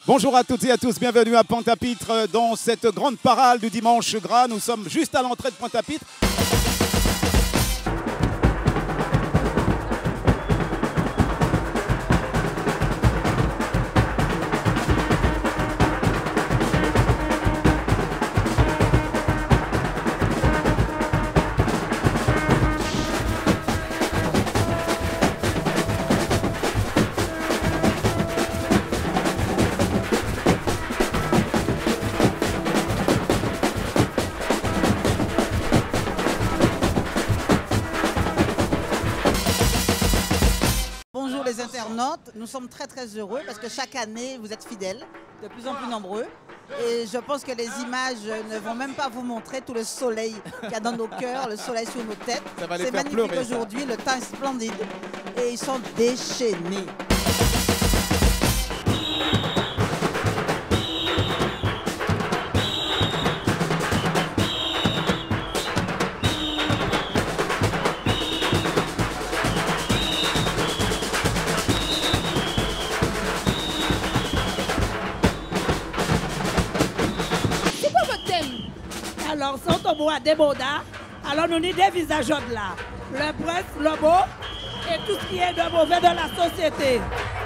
Bonjour à toutes et à tous, bienvenue à Pointe-à-Pitre dans cette grande parade du dimanche gras. Nous sommes juste à l'entrée de Pointe-à-Pitre. Bonjour les internautes, nous sommes très heureux parce que chaque année vous êtes fidèles, de plus en plus nombreux. Et je pense que les images ne vont même pas vous montrer tout le soleil qu'il y a dans nos cœurs, le soleil sur nos têtes. C'est magnifique aujourd'hui, le temps est splendide et ils sont déchaînés. Alors, sont au bois des Bodas, alors nous n'y des visages là. Le prince, le beau et tout ce qui est de mauvais de la société.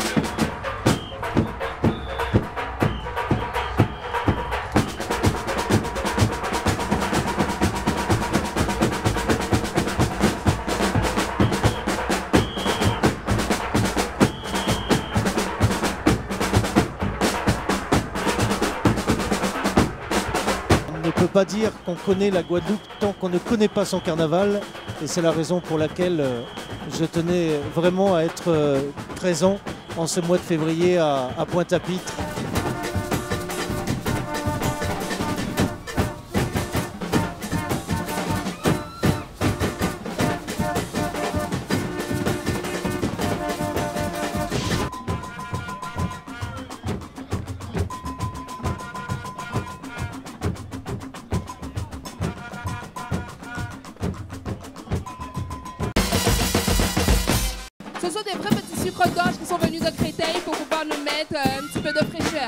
On ne peut pas dire qu'on connaît la Guadeloupe tant qu'on ne connaît pas son carnaval. Et c'est la raison pour laquelle je tenais vraiment à être présent en ce mois de février à Pointe-à-Pitre. Ce sont des vrais petits sucres d'orge qui sont venus de Créteil pour pouvoir nous mettre un petit peu de fraîcheur.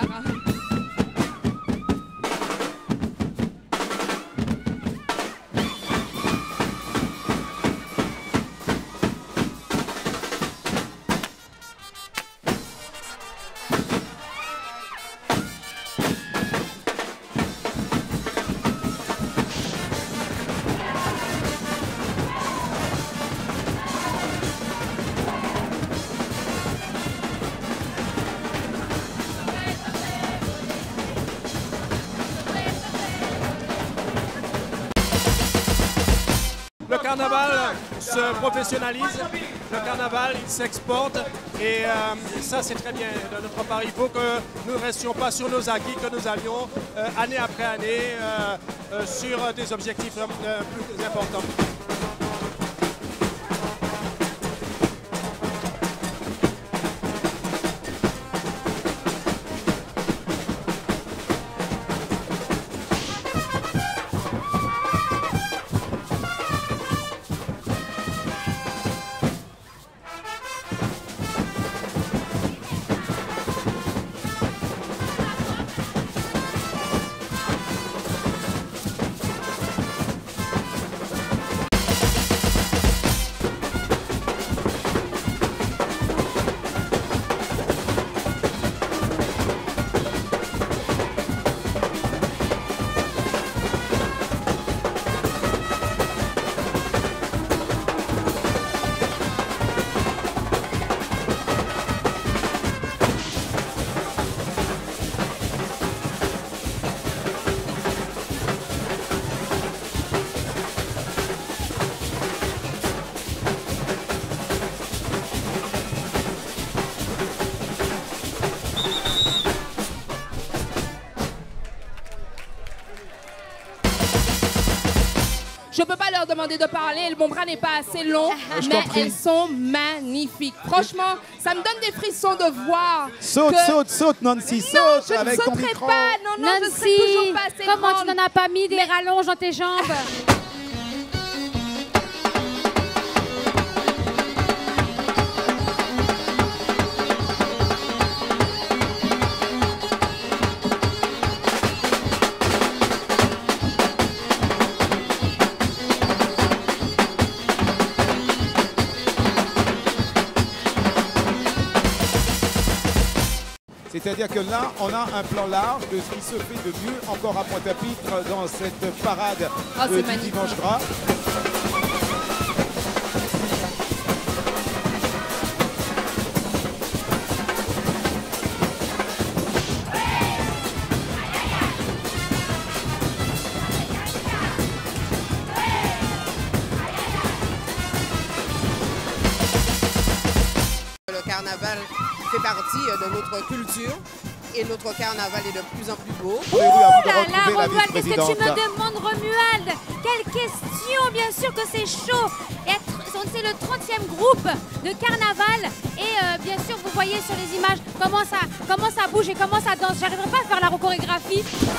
Le carnaval se professionnalise, le carnaval il s'exporte et ça c'est très bien de notre part. Il faut que nous ne restions pas sur nos acquis, que nous allions année après année sur des objectifs plus importants. Je ne peux pas leur demander de parler, mon bras n'est pas assez long, mais elles sont magnifiques. Franchement, ça me donne des frissons de voir. Saute, Nancy, saute avec ton micro. Non, je serai toujours pas assez Comment grande. tu n'en as pas mis des rallonges dans tes jambes? C'est-à-dire que là, on a un plan large de ce qui se fait de mieux encore à Pointe-à-Pitre dans cette parade du dimanche gras. Le carnaval fait partie de notre culture et notre carnaval est de plus en plus beau. Ouh là là, Romuald, qu'est-ce que tu me demandes, Romuald? Quelle question, bien sûr que c'est chaud. C'est le 30e groupe de carnaval et bien sûr vous voyez sur les images comment ça bouge et comment ça danse. J'arriverai pas à faire la chorégraphie.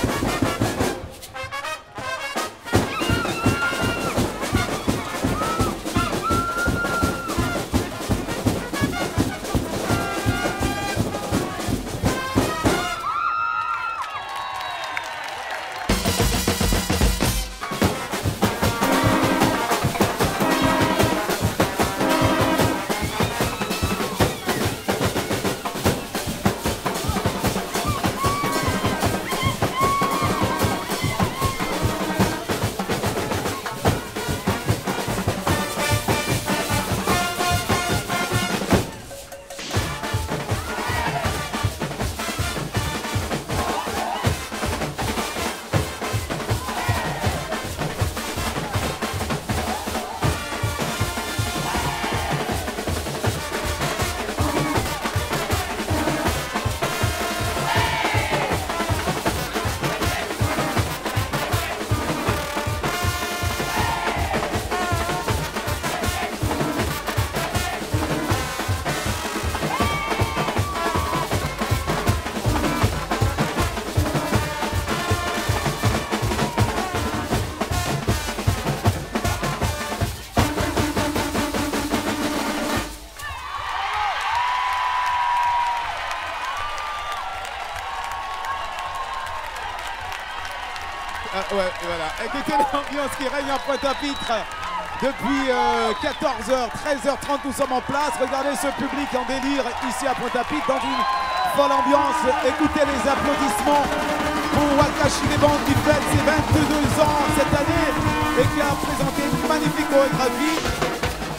Ouais, voilà. Écoutez l'ambiance qui règne à Pointe-à-Pitre depuis 14h, 13h30, nous sommes en place. Regardez ce public en délire ici à Pointe-à-Pitre dans une folle ambiance. Écoutez les applaudissements pour Wakashi les bandes qui fête ses 22 ans cette année et qui a présenté une magnifique chorégraphie.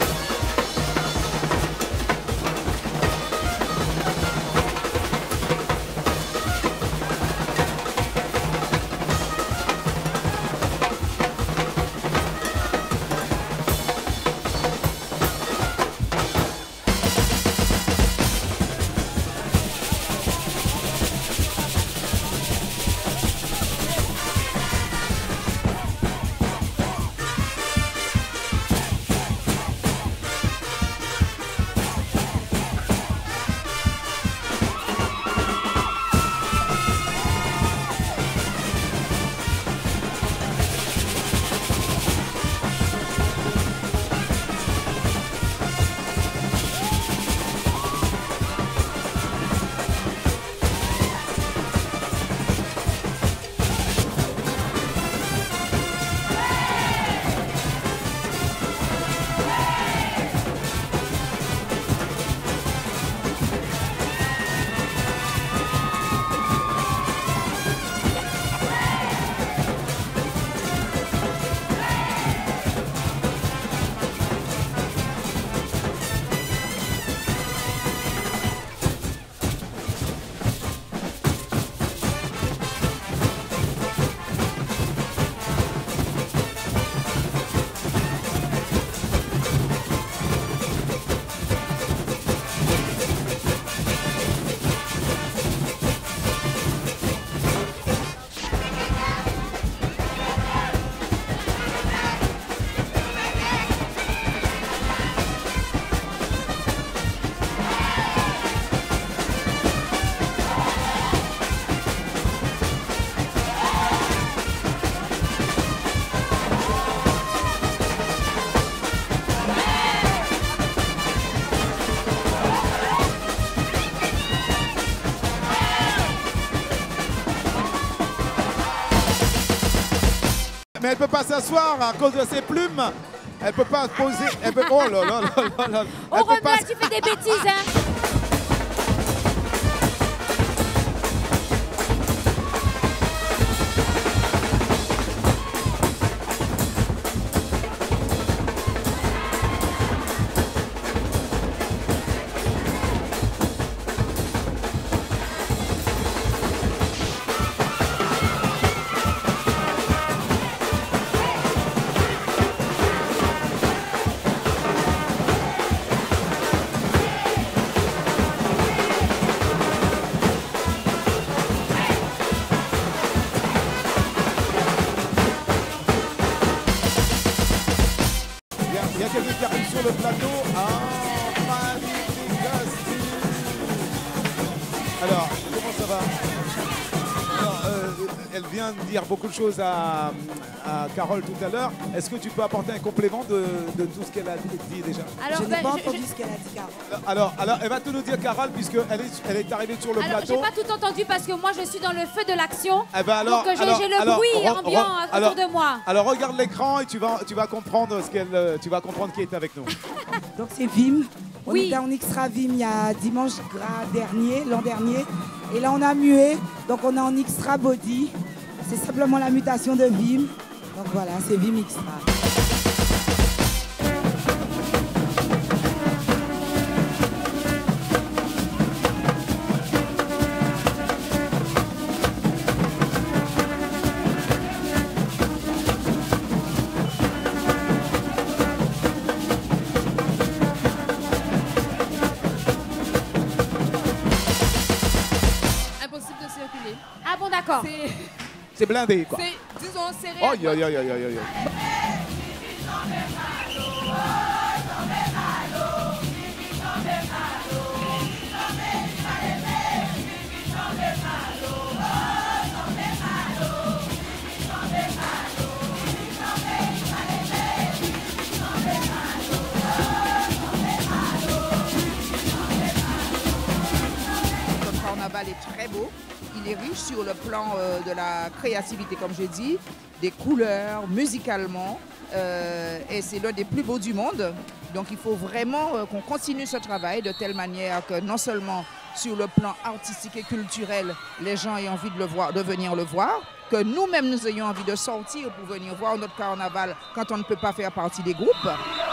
Mais elle ne peut pas s'asseoir à cause de ses plumes. Elle ne peut pas poser. Elle peut... Oh là là là là. Oh Romuald, tu fais des bêtises, hein. le plateau. Ah, magnifique costume. Alors, comment ça va? Alors, elle vient de dire beaucoup de choses à Carole tout à l'heure. Est-ce que tu peux apporter un complément de tout ce qu'elle a dit déjà? Alors, je n'ai pas entendu ce qu'elle a dit, Carole. Alors, elle va tout nous dire, Carole, puisqu'elle est arrivée sur le plateau. Alors, j'ai pas tout entendu parce que moi, je suis dans le feu de l'action. Eh ben alors, donc, j'ai le bruit ambiant autour de moi. Alors, regarde l'écran et tu vas comprendre qui est avec nous. Donc, c'est Vim. On était en Extra Vim il y a dimanche l'an dernier. Et là, on a mué. Donc, on est en Extra Body. C'est simplement la mutation de Vim. Donc, voilà, c'est Vim Extra. Ah bon, d'accord. C'est blindé, quoi. Disons, serré. Aïe, aïe, aïe, aïe, aïe, aïe. Notre carnaval est très beau. Il est riche sur le plan de la créativité, comme je dis, des couleurs, musicalement. Et c'est l'un des plus beaux du monde. Donc il faut vraiment qu'on continue ce travail de telle manière que non seulement sur le plan artistique et culturel, les gens aient envie de venir le voir, que nous-mêmes nous ayons envie de sortir pour venir voir notre carnaval quand on ne peut pas faire partie des groupes.